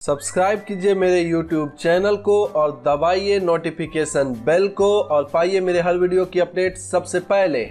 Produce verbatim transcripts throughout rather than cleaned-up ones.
Subscribe कीजिए मेरे YouTube channel को और दबाइए नोटिफिकेशन बेल को और पाइए मेरे हर वीडियो की अपडेट सबसे पहले।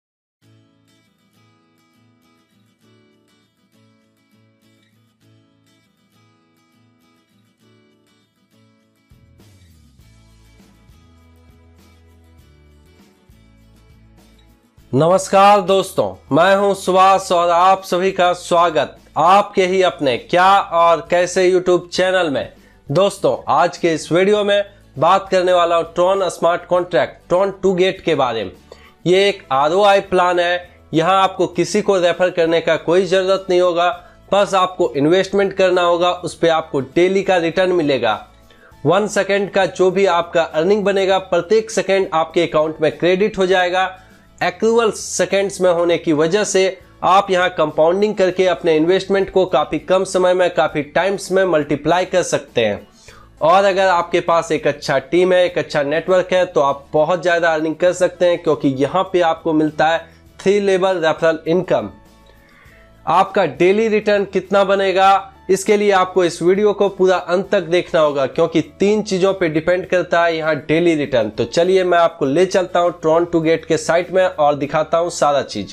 नमस्कार दोस्तों, मैं हूं सुभाष और आप सभी का स्वागत आपके ही अपने क्या और कैसे यूट्यूब चैनल में। दोस्तों, आज के इस वीडियो में बात करने वाला हूं Tron smart contract Tron to get के बारे में। ये एक आर ओ आई प्लान है। यहां आपको किसी को रेफर करने का कोई जरूरत नहीं होगा, बस आपको इन्वेस्टमेंट करना होगा। उस पर आपको डेली का रिटर्न मिलेगा। वन सेकेंड का जो भी आपका अर्निंग बनेगा, प्रत्येक सेकेंड आपके अकाउंट में क्रेडिट हो जाएगा। एक्रूवल सेकेंड्स में होने की वजह से आप यहां कंपाउंडिंग करके अपने इन्वेस्टमेंट को काफी कम समय में, काफी टाइम्स में मल्टीप्लाई कर सकते हैं। और अगर आपके पास एक अच्छा टीम है, एक अच्छा नेटवर्क है, तो आप बहुत ज्यादा अर्निंग कर सकते हैं, क्योंकि यहां पे आपको मिलता है थ्री लेवल रेफरल इनकम। आपका डेली रिटर्न कितना बनेगा, इसके लिए आपको इस वीडियो को पूरा अंत तक देखना होगा, क्योंकि तीन चीजों पे डिपेंड करता है यहाँ डेली रिटर्न। तो चलिए मैं आपको ले चलता हूँ ट्रॉन टू गेट के साइट में और दिखाता हूँ सारा चीज।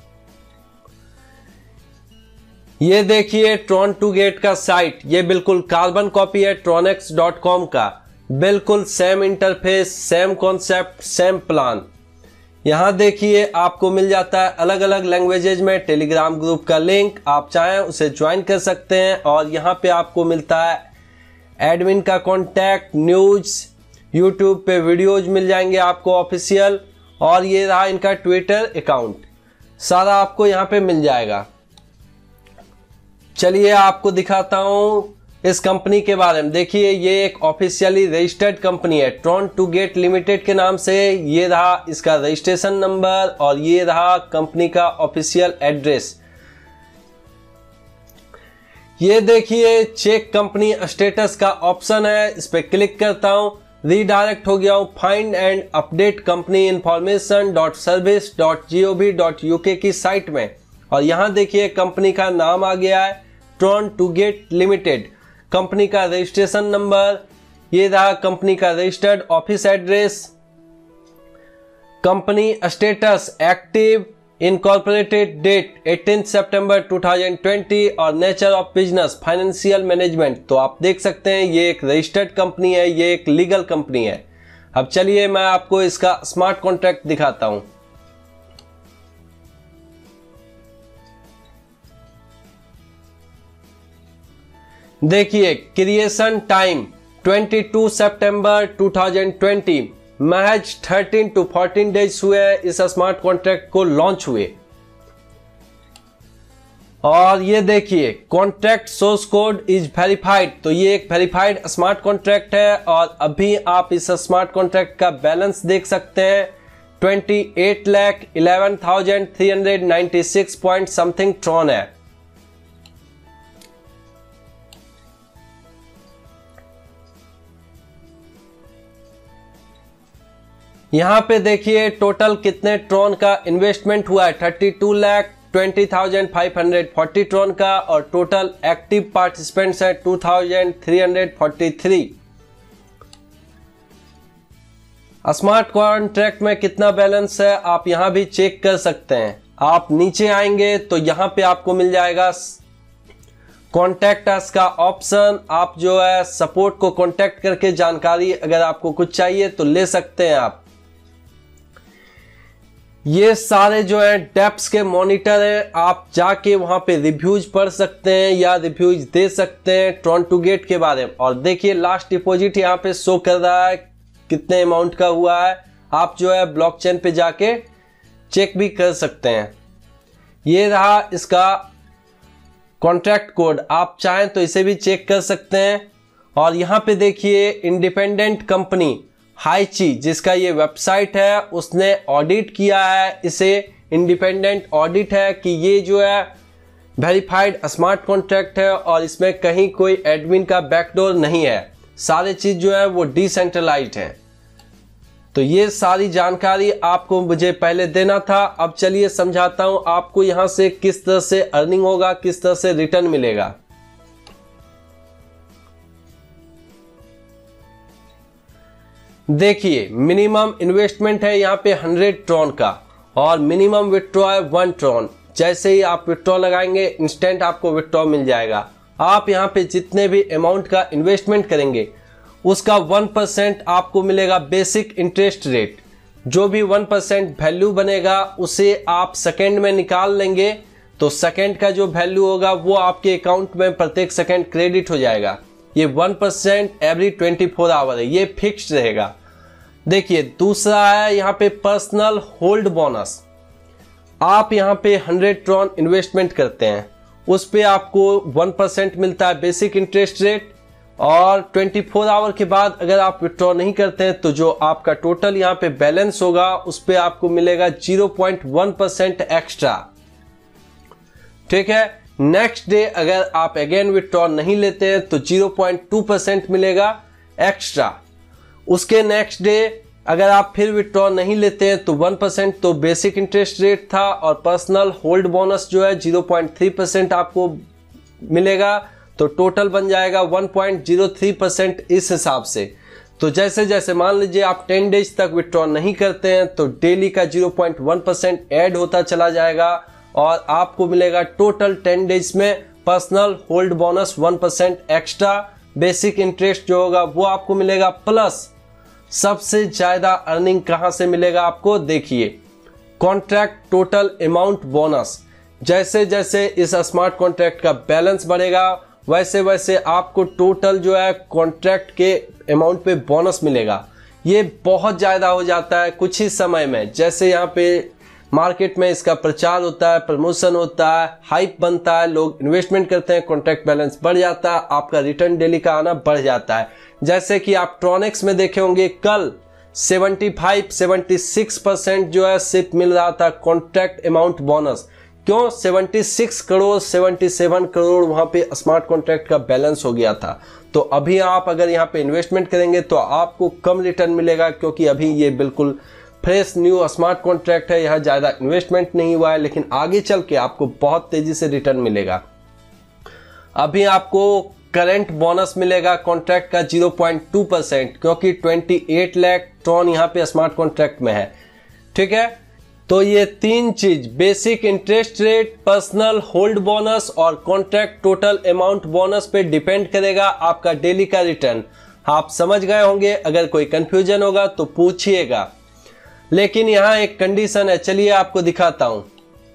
ये देखिए ट्रॉन टू गेट का साइट, ये बिल्कुल कार्बन कॉपी है ट्रॉनेक्स डॉट कॉम का। बिल्कुल same interface, same concept, same plan. यहां देखिए आपको मिल जाता है अलग अलग लैंग्वेजेज में टेलीग्राम ग्रुप का लिंक। आप चाहें उसे ज्वाइन कर सकते हैं। और यहां पे आपको मिलता है एडमिन का कॉन्टैक्ट, न्यूज, यूट्यूब पे वीडियोज मिल जाएंगे आपको ऑफिशियल। और ये रहा इनका ट्विटर अकाउंट, सारा आपको यहां पे मिल जाएगा। चलिए आपको दिखाता हूं इस कंपनी के बारे में। देखिए ये एक ऑफिशियली रजिस्टर्ड कंपनी है ट्रॉन टू गेट लिमिटेड के नाम से। ये रहा इसका रजिस्ट्रेशन नंबर और ये रहा कंपनी का ऑफिशियल एड्रेस। ये देखिए चेक कंपनी स्टेटस का ऑप्शन है, इस पे क्लिक करता हूं, रीडायरेक्ट हो गया हूं find and update company information dot service dot G O V dot U K की साइट में। और यहां देखिए कंपनी का नाम आ गया है Tron to gate limited. Company का रजिस्ट्रेशन नंबर, ये रहा कंपनी का registered office address, company status active, incorporated date eighteen सितंबर टू थाउजेंड ट्वेंटी और nature of business financial management. तो आप देख सकते हैं ये एक रजिस्टर्ड कंपनी है, ये एक लीगल कंपनी है। अब चलिए मैं आपको इसका स्मार्ट कॉन्ट्रैक्ट दिखाता हूं। देखिए क्रिएशन टाइम बाईस सितंबर टू थाउजेंड ट्वेंटी, महज थर्टीन टू फोर्टीन डेज हुए हैं इस स्मार्ट कॉन्ट्रैक्ट को लॉन्च हुए। और ये देखिए contract source code is verified. तो ये एक वेरीफाइड स्मार्ट कॉन्ट्रैक्ट है। और अभी आप इस स्मार्ट कॉन्ट्रैक्ट का बैलेंस देख सकते हैं, twenty eight lakh eleven thousand three hundred ninety six point something Tron है। यहां पे देखिए टोटल कितने ट्रॉन का इन्वेस्टमेंट हुआ है, thirty two lakh twenty thousand five hundred forty Tron का। और टोटल एक्टिव पार्टिसिपेंट्स है two thousand three hundred forty three. Smart contract में कितना बैलेंस है आप यहां भी चेक कर सकते हैं। आप नीचे आएंगे तो यहां पे आपको मिल जाएगा कॉन्टैक्ट अस का ऑप्शन। आप जो है सपोर्ट को कॉन्टैक्ट करके जानकारी अगर आपको कुछ चाहिए तो ले सकते हैं आप। ये सारे जो है डेप्स के मॉनिटर हैं, आप जाके वहां पे रिव्यूज पढ़ सकते हैं या रिव्यूज दे सकते हैं ट्रॉन टू गेट के बारे में। और देखिए लास्ट डिपॉजिट यहाँ पे शो कर रहा है कितने अमाउंट का हुआ है। आप जो है ब्लॉकचेन पे जाके चेक भी कर सकते हैं। ये रहा इसका कॉन्ट्रैक्ट कोड, आप चाहें तो इसे भी चेक कर सकते हैं। और यहाँ पे देखिए इंडिपेंडेंट कंपनी हाइची, जिसका ये वेबसाइट है, उसने ऑडिट किया है इसे। इंडिपेंडेंट ऑडिट है कि ये जो है वेरीफाइड स्मार्ट कॉन्ट्रैक्ट है और इसमें कहीं कोई एडमिन का बैकडोर नहीं है। सारे चीज जो है वो डिसेंट्रलाइज्ड है। तो ये सारी जानकारी आपको मुझे पहले देना था। अब चलिए समझाता हूं आपको यहां से किस तरह से अर्निंग होगा, किस तरह से रिटर्न मिलेगा। देखिए मिनिमम इन्वेस्टमेंट है यहाँ पे हंड्रेड ट्रॉन का और मिनिमम विथड्रॉ है वन ट्रॉन। जैसे ही आप विथड्रॉ लगाएंगे इंस्टेंट आपको विथड्रॉ मिल जाएगा। आप यहाँ पे जितने भी अमाउंट का इन्वेस्टमेंट करेंगे उसका वन परसेंट आपको मिलेगा बेसिक इंटरेस्ट रेट। जो भी वन परसेंट वैल्यू बनेगा उसे आप सेकेंड में निकाल लेंगे तो सेकेंड का जो वैल्यू होगा वो आपके अकाउंट में प्रत्येक सेकेंड क्रेडिट हो जाएगा। ये one percent every twenty four hour है, ये फिक्स्ड रहेगा। देखिए दूसरा है यहाँ पे पर्सनल होल्ड बोनस। आप यहाँ पे हंड्रेड ट्रॉन इन्वेस्टमेंट करते हैं उस पे आपको वन परसेंट मिलता है बेसिक इंटरेस्ट रेट और ट्वेंटी फोर आवर के बाद अगर आप विथड्रॉ नहीं करते हैं तो जो आपका टोटल यहाँ पे बैलेंस होगा उस पे आपको मिलेगा zero point one percent extra. ठीक है, नेक्स्ट डे अगर आप अगेन विथड्रॉ नहीं लेते हैं तो ज़ीरो पॉइंट टू परसेंट मिलेगा एक्स्ट्रा। उसके नेक्स्ट डे अगर आप फिर विथड्रॉ नहीं लेते हैं तो वन परसेंट तो बेसिक इंटरेस्ट रेट था और पर्सनल होल्ड बोनस जो है ज़ीरो पॉइंट थ्री परसेंट आपको मिलेगा, तो टोटल बन जाएगा one point zero three percent इस हिसाब से। तो जैसे जैसे मान लीजिए आप टेन डेज तक विथड्रॉ नहीं करते हैं तो डेली का zero point one percent add होता चला जाएगा और आपको मिलेगा टोटल टेन डेज में personal hold bonus one percent extra. Basic interest जो होगा वो आपको मिलेगा प्लस सबसे ज्यादा अर्निंग कहां से मिलेगा आपको, देखिए कॉन्ट्रैक्ट टोटल अमाउंट बोनस। जैसे जैसे इस स्मार्ट कॉन्ट्रैक्ट का बैलेंस बढ़ेगा वैसे वैसे आपको टोटल जो है कॉन्ट्रैक्ट के अमाउंट पे बोनस मिलेगा। ये बहुत ज़्यादा हो जाता है कुछ ही समय में। जैसे यहाँ पे मार्केट में इसका प्रचार होता है, प्रमोशन होता है, हाइप बनता है, लोग इन्वेस्टमेंट करते हैं, कॉन्ट्रैक्ट बैलेंस बढ़ जाता है, आपका रिटर्न डेली का आना बढ़ जाता है। जैसे कि आप ट्रॉनिक्स में देखे होंगे कल seventy five seventy six percent जो है सिर्फ मिल रहा था कॉन्ट्रैक्ट अमाउंट बोनस। क्यों? छिहत्तर करोड़ सतहत्तर करोड़ वहां पे स्मार्ट कॉन्ट्रैक्ट का बैलेंस हो गया था। तो अभी आप अगर यहाँ पे इन्वेस्टमेंट करेंगे तो आपको कम रिटर्न मिलेगा क्योंकि अभी ये बिल्कुल फ्रेश न्यू स्मार्ट कॉन्ट्रैक्ट है, यहाँ ज़्यादा इन्वेस्टमेंट नहीं हुआ है, लेकिन आगे चल के आपको बहुत तेज़ी से रिटर्न मिलेगा। अभी आपको करंट बोनस मिलेगा कॉन्ट्रैक्ट का ज़ीरो पॉइंट टू परसेंट क्योंकि अट्ठाईस लाख ट्रॉन यहाँ पे स्मार्ट कॉन्ट्रैक्ट में है। ठीक है, तो ये तीन चीज basic interest rate, personal hold bonus और कॉन्ट्रैक्ट टोटल अमाउंट बोनस पे डिपेंड करेगा आपका डेली का रिटर्न। आप समझ गए होंगे, अगर कोई कंफ्यूजन होगा तो पूछिएगा। लेकिन यहाँ एक कंडीशन है, चलिए आपको दिखाता हूं।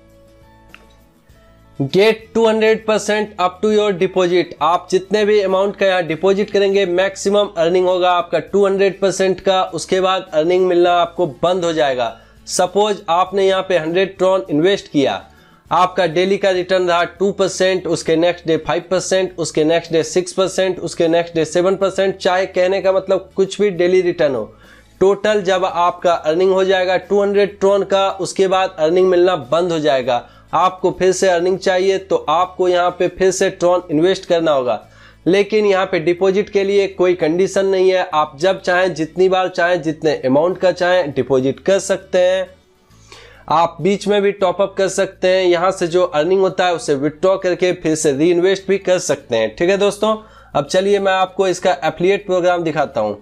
Get two hundred percent up to your deposit. आप जितने भी अमाउंट का यहाँ डिपॉजिट करेंगे मैक्सिमम अर्निंग होगा आपका टू हंड्रेड परसेंट का, उसके बाद अर्निंग मिलना आपको बंद हो जाएगा। सपोज आपने यहाँ पे हंड्रेड ट्रॉन इन्वेस्ट किया, आपका डेली का रिटर्न रहा टू परसेंट, उसके नेक्स्ट डे फाइव परसेंट, उसके नेक्स्ट डे सिक्स परसेंट, उसके नेक्स्ट डे सेवन परसेंट, चाहे कहने का मतलब कुछ भी डेली रिटर्न हो। टोटल जब आपका अर्निंग हो जाएगा टू हंड्रेड ट्रॉन का, उसके बाद अर्निंग मिलना बंद हो जाएगा। आपको फिर से अर्निंग चाहिए तो आपको यहाँ पे फिर से ट्रॉन इन्वेस्ट करना होगा। लेकिन यहाँ पे डिपॉजिट के लिए कोई कंडीशन नहीं है, आप जब चाहें जितनी बार चाहें जितने अमाउंट का चाहें डिपॉजिट कर सकते हैं। आप बीच में भी टॉप अप कर सकते हैं, यहाँ से जो अर्निंग होता है उसे विथड्रॉ करके फिर से री इन्वेस्ट भी कर सकते हैं। ठीक है दोस्तों, अब चलिए मैं आपको इसका एफिलिएट प्रोग्राम दिखाता हूं।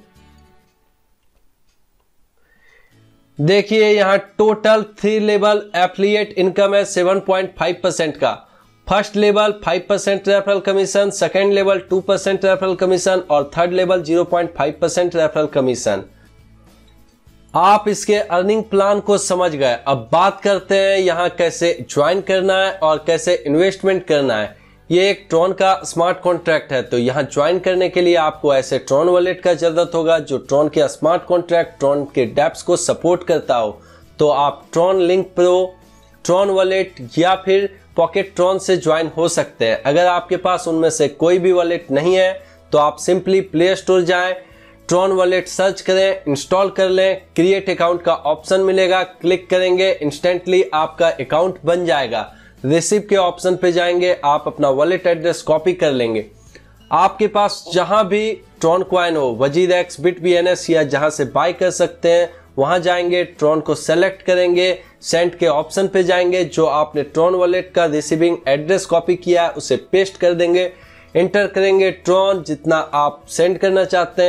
देखिए यहाँ total three level affiliate income है सेवन पॉइंट फाइव परसेंट का। First level five percent referral commission, second level two percent referral commission और third level zero point five percent referral commission. आप इसके earning plan को समझ गए। अब बात करते हैं यहाँ कैसे ज्वाइन करना है और कैसे इन्वेस्टमेंट करना है। ये एक ट्रॉन का स्मार्ट कॉन्ट्रैक्ट है, तो यहाँ ज्वाइन करने के लिए आपको ऐसे ट्रॉन वॉलेट का जरूरत होगा जो ट्रॉन के स्मार्ट कॉन्ट्रैक्ट, ट्रॉन के डेप्स को सपोर्ट करता हो। तो आप Tron link pro, Tron wallet या फिर पॉकेट ट्रॉन से ज्वाइन हो सकते हैं। अगर आपके पास उनमें से कोई भी वॉलेट नहीं है तो आप सिंपली प्ले स्टोर जाएं, ट्रॉन वॉलेट सर्च करें, इंस्टॉल कर लें, क्रिएट अकाउंट का ऑप्शन मिलेगा, क्लिक करेंगे, इंस्टेंटली आपका अकाउंट बन जाएगा। रिसीव के ऑप्शन पे जाएंगे, आप अपना वॉलेट एड्रेस कॉपी कर लेंगे। आपके पास जहां भी ट्रॉन कॉइन हो, वजीरेक्स, बिटबीएनएस या जहां से बाय कर सकते हैं वहां जाएंगे, ट्रॉन को सेलेक्ट करेंगे, सेंड के ऑप्शन पे जाएंगे, जो आपने ट्रॉन वॉलेट का रिसीविंग एड्रेस कॉपी किया है उसे पेस्ट कर देंगे, एंटर करेंगे ट्रॉन जितना आप सेंड करना चाहते हैं,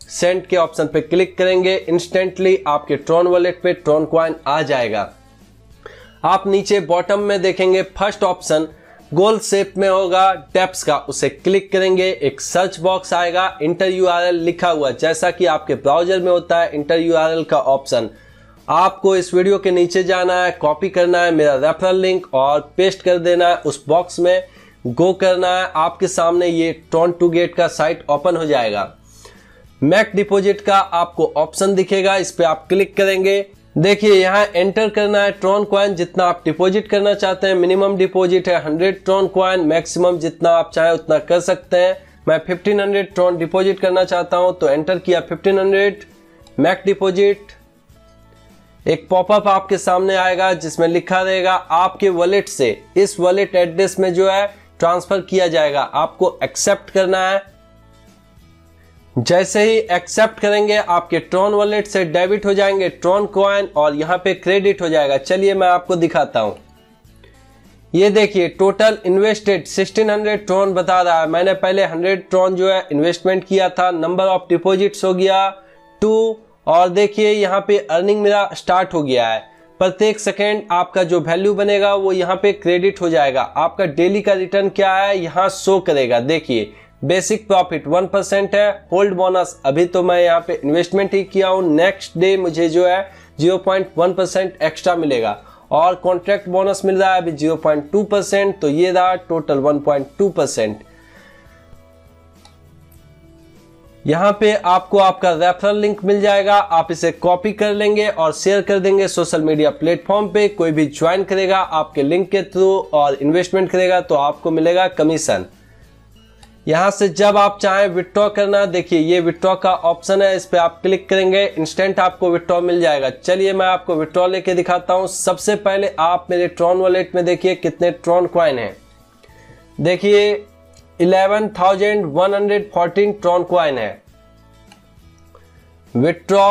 सेंड के ऑप्शन पे क्लिक करेंगे, इंस्टेंटली आपके ट्रॉन वॉलेट पे ट्रॉन कॉइन आ जाएगा। आप नीचे बॉटम में देखेंगे फर्स्ट ऑप्शन गोल शेप में होगा डेप्स का, उसे क्लिक करेंगे, एक सर्च बॉक्स आएगा, इंटर यूआरएल लिखा हुआ, जैसा कि आपके ब्राउजर में होता है इंटर यूआरएल का ऑप्शन। आपको इस वीडियो के नीचे जाना है, कॉपी करना है मेरा रेफरल लिंक और पेस्ट कर देना है उस बॉक्स में, गो करना है। आपके सामने ये ट्रॉन टू गेट का साइट ओपन हो जाएगा। मैक डिपॉजिट का आपको ऑप्शन दिखेगा, इस पे आप क्लिक करेंगे। देखिए यहाँ एंटर करना है ट्रॉन कॉइन, जितना आप डिपॉजिट करना चाहते हैं। मिनिमम डिपॉजिट है हंड्रेड ट्रॉन कॉइन, मैक्सिमम जितना आप चाहें उतना कर सकते हैं। मैं फिफ्टीन हंड्रेड ट्रॉन डिपॉजिट करना चाहता हूं तो एंटर किया फिफ्टीन हंड्रेड, मैक डिपॉजिट। एक पॉपअप आपके सामने आएगा जिसमें लिखा रहेगा आपके वॉलेट से इस वॉलेट एड्रेस में जो है ट्रांसफर किया जाएगा, आपको एक्सेप्ट करना है। जैसे ही एक्सेप्ट करेंगे आपके ट्रॉन वॉलेट से डेबिट हो जाएंगे ट्रॉन कॉइन और यहाँ पे क्रेडिट हो जाएगा। चलिए मैं आपको दिखाता हूं। ये देखिए total invested sixteen hundred Tron बता रहा है। मैंने पहले हंड्रेड ट्रॉन जो है इन्वेस्टमेंट किया था। नंबर ऑफ डिपॉजिट्स हो गया टू और देखिए यहाँ पे अर्निंग मेरा स्टार्ट हो गया है। प्रत्येक सेकेंड आपका जो वैल्यू बनेगा वो यहाँ पे क्रेडिट हो जाएगा। आपका डेली का रिटर्न क्या है यहाँ शो करेगा। देखिए बेसिक प्रॉफिट वन परसेंट है, होल्ड बोनस अभी तो मैं यहाँ पे इन्वेस्टमेंट ही किया हूँ, नेक्स्ट डे मुझे जो है zero point one percent extra मिलेगा और कॉन्ट्रैक्ट बोनस मिल रहा है अभी ज़ीरो पॉइंट टू परसेंट, तो ये रहा total one point two percent. यहाँ पे आपको आपका रेफरल लिंक मिल जाएगा, आप इसे कॉपी कर लेंगे और शेयर कर देंगे सोशल मीडिया प्लेटफॉर्म पे। कोई भी ज्वाइन करेगा आपके लिंक के थ्रू और इन्वेस्टमेंट करेगा तो आपको मिलेगा कमीशन। यहाँ से जब आप चाहें विथड्रॉ करना, देखिए ये विथड्रॉ का ऑप्शन है, इस पे आप क्लिक करेंगे, इंस्टेंट आपको विथड्रॉ मिल जाएगा। चलिए मैं आपको विथड्रॉ लेके दिखाता हूँ। सबसे पहले आप मेरे ट्रॉन वॉलेट में देखिए कितने ट्रॉन कॉइन हैं। देखिए eleven thousand one hundred fourteen Tron coin है। विथड्रॉ,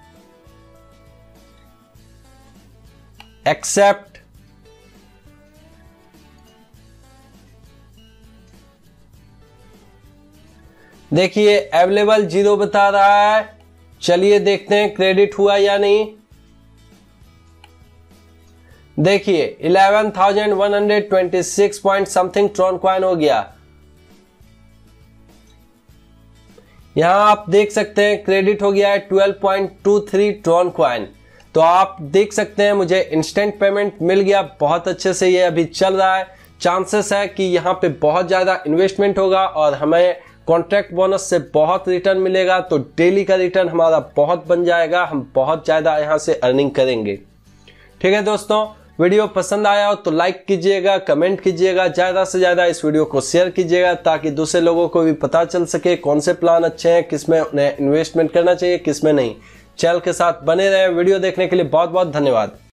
एक्सेप्ट, देखिए अवेलेबल जीरो बता रहा है। चलिए देखते हैं क्रेडिट हुआ या नहीं। देखिए eleven thousand one hundred twenty six point something Tron coin हो गया। यहां आप देख सकते हैं क्रेडिट हो गया है twelve point two three Tron coin. तो आप देख सकते हैं मुझे इंस्टेंट पेमेंट मिल गया। बहुत अच्छे से ये अभी चल रहा है। चांसेस है कि यहाँ पे बहुत ज्यादा इन्वेस्टमेंट होगा और हमें कॉन्ट्रैक्ट बोनस से बहुत रिटर्न मिलेगा, तो डेली का रिटर्न हमारा बहुत बन जाएगा, हम बहुत ज्यादा यहाँ से अर्निंग करेंगे। ठीक है दोस्तों, वीडियो पसंद आया हो तो लाइक कीजिएगा, कमेंट कीजिएगा, ज्यादा से ज्यादा इस वीडियो को शेयर कीजिएगा ताकि दूसरे लोगों को भी पता चल सके कौन से प्लान अच्छे हैं, किसमें उन्हें इन्वेस्टमेंट करना चाहिए, किसमें नहीं। चैनल के साथ बने रहें। वीडियो देखने के लिए बहुत बहुत धन्यवाद।